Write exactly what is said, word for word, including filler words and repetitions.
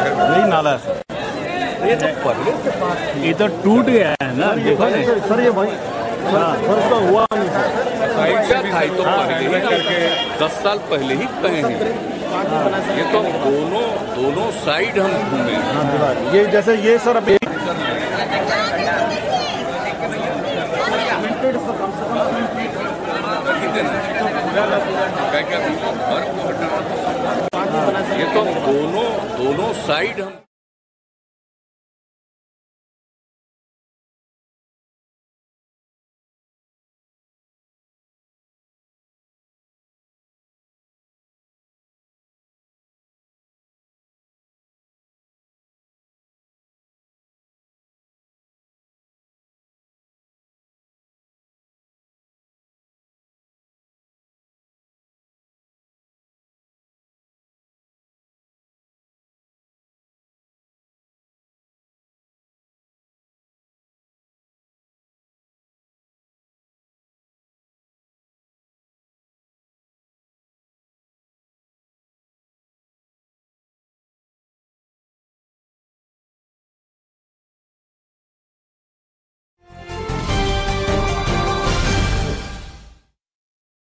यही नाला है। ये तो पहले से बात ये तो टूट गया है ना, देखो नहीं। सर ये भाई फर्स्ट का हुआ नहीं साइड से था तो पहले ही करके दस साल पहले ही कहे हैं। ये तो दोनों दोनों साइड हम घूमे। ये जैसे ये सर अभी ये तो दोनों दोनों साइड हम